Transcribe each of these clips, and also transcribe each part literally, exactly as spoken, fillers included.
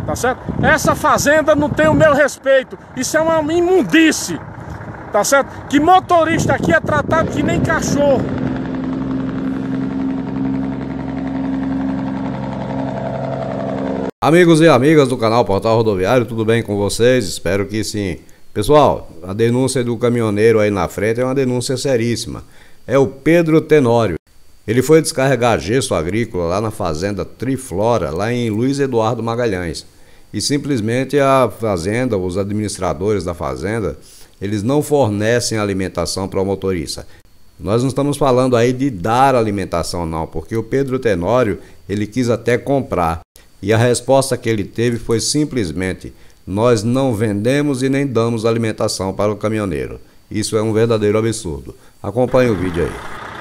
tá certo? Essa fazenda não tem o meu respeito, isso é uma imundice, tá certo? Que motorista aqui é tratado que nem cachorro. Amigos e amigas do canal Portal Rodoviário, tudo bem com vocês? Espero que sim. Pessoal, a denúncia do caminhoneiro aí na frente é uma denúncia seríssima. É o Pedro Tenório. Ele foi descarregar gesso agrícola lá na fazenda Triflora, lá em Luiz Eduardo Magalhães. E simplesmente a fazenda, os administradores da fazenda, eles não fornecem alimentação para o motorista. Nós não estamos falando aí de dar alimentação não, porque o Pedro Tenório, ele quis até comprar. E a resposta que ele teve foi simplesmente: nós não vendemos e nem damos alimentação para o caminhoneiro. Isso é um verdadeiro absurdo. Acompanhe o vídeo aí.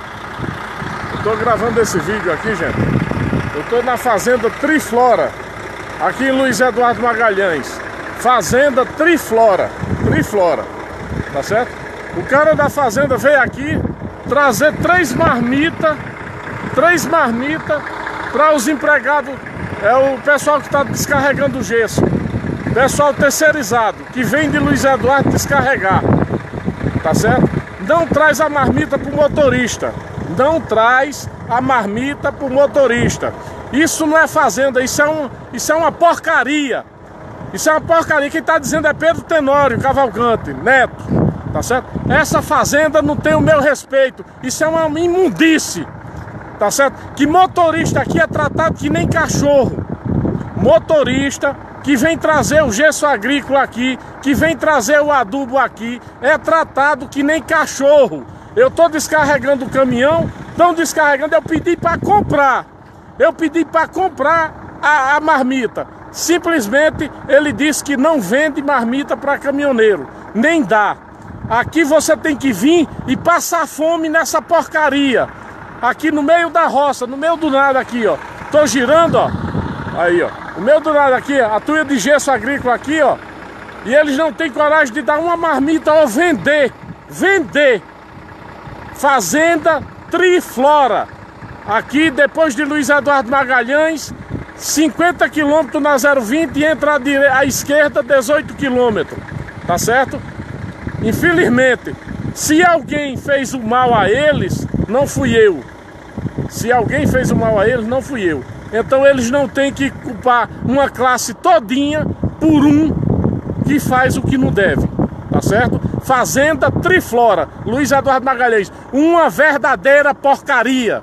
Eu tô gravando esse vídeo aqui, gente. Eu tô na fazenda Triflora, aqui em Luiz Eduardo Magalhães. Fazenda Triflora, Triflora, tá certo? O cara da fazenda veio aqui trazer três marmitas, três marmitas para os empregados, é o pessoal que está descarregando o gesso. Pessoal terceirizado, que vem de Luiz Eduardo descarregar, tá certo? Não traz a marmita pro motorista. Não traz a marmita pro motorista. Isso não é fazenda, isso é, um, isso é uma porcaria. Isso é uma porcaria. Quem tá dizendo é Pedro Tenório Cavalcante Neto, tá certo? Essa fazenda não tem o meu respeito. Isso é uma imundice, tá certo? Que motorista aqui é tratado que nem cachorro. Motorista que vem trazer o gesso agrícola aqui, que vem trazer o adubo aqui, é tratado que nem cachorro. Eu tô descarregando o caminhão, estão descarregando, eu pedi para comprar. Eu pedi para comprar a, a marmita. Simplesmente ele disse que não vende marmita para caminhoneiro, nem dá. Aqui você tem que vir e passar fome nessa porcaria. Aqui no meio da roça, no meio do nada aqui, ó. Tô girando, ó. Aí, ó. O meio do nada aqui, a tuia de gesso agrícola aqui, ó. E eles não têm coragem de dar uma marmita ou vender. Vender. Fazenda Triflora. Aqui, depois de Luiz Eduardo Magalhães, cinquenta quilômetros na zero vinte e entra à, dire... à esquerda dezoito quilômetros. Tá certo? Infelizmente, se alguém fez o mal a eles, não fui eu. Se alguém fez o mal a eles, não fui eu. Então eles não têm que culpar uma classe todinha por um que faz o que não deve, tá certo? Fazenda Triflora, Luiz Eduardo Magalhães, uma verdadeira porcaria.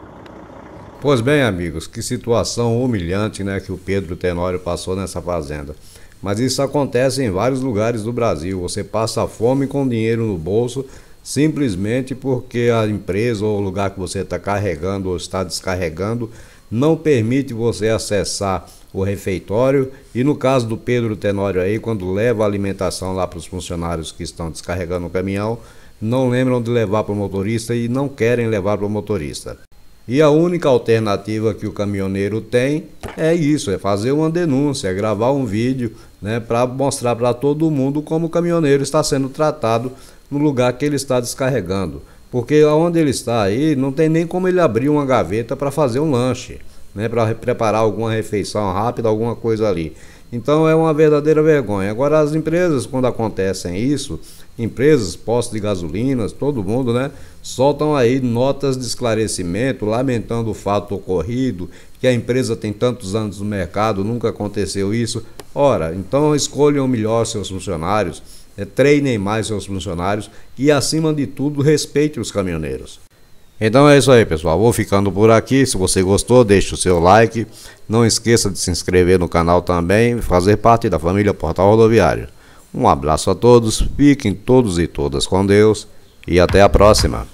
Pois bem, amigos, que situação humilhante, né, que o Pedro Tenório passou nessa fazenda. Mas isso acontece em vários lugares do Brasil. Você passa fome com dinheiro no bolso simplesmente porque a empresa ou o lugar que você está carregando ou está descarregando não permite você acessar o refeitório. E no caso do Pedro Tenório aí, quando leva a alimentação lá para os funcionários que estão descarregando o caminhão, não lembram de levar para o motorista e não querem levar para o motorista. E a única alternativa que o caminhoneiro tem é isso, é fazer uma denúncia, é gravar um vídeo, né, para mostrar para todo mundo como o caminhoneiro está sendo tratado no lugar que ele está descarregando. Porque onde ele está aí, não tem nem como ele abrir uma gaveta para fazer um lanche, né, para preparar alguma refeição rápida, alguma coisa ali. Então é uma verdadeira vergonha. Agora as empresas, quando acontecem isso, empresas, postos de gasolinas, todo mundo, né, soltam aí notas de esclarecimento, lamentando o fato ocorrido, que a empresa tem tantos anos no mercado, nunca aconteceu isso. Ora, então escolham melhor seus funcionários, é, treinem mais seus funcionários e, acima de tudo, respeite os caminhoneiros. Então é isso aí, pessoal, vou ficando por aqui. Se você gostou, deixe o seu like, não esqueça de se inscrever no canal também e fazer parte da família Portal Rodoviário. Um abraço a todos, fiquem todos e todas com Deus e até a próxima.